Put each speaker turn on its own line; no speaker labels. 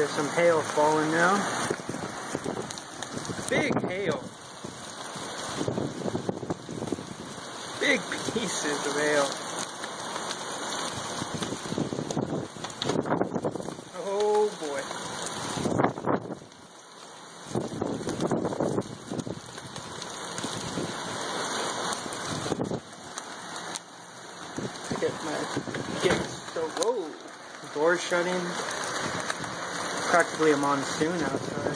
There's some hail falling now. Big hail. Big pieces of hail. Oh boy. So whoa. Doors shutting. Practically a monsoon outside.